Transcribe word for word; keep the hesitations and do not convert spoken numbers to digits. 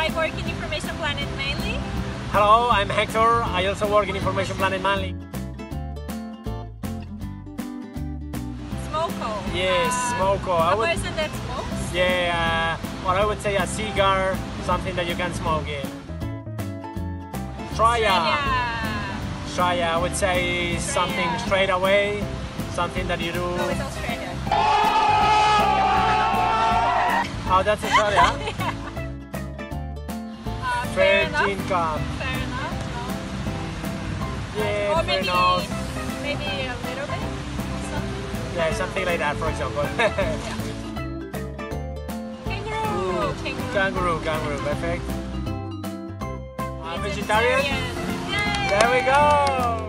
I work in Information Planet mainly. Hello, I'm Hector. I also work in Information Planet Manly. Smoko. Yes, uh, smoko. A I would, person that smokes? yeah, uh, or I would say a cigar, something that you can smoke. Yeah. Try Australia. Try, I would say something straight away, something that you do. Oh, it's Australia. Oh, that's Australia? Yeah. uh, fair enough. Fair income. Fair enough. No. Yeah, Or fair maybe, enough. maybe a little bit. Something. Yeah, something like that, for example. Yeah. Kangaroo. Kangaroo. Kangaroo, kangaroo, perfect. Uh, vegetarian? Yay! There we go!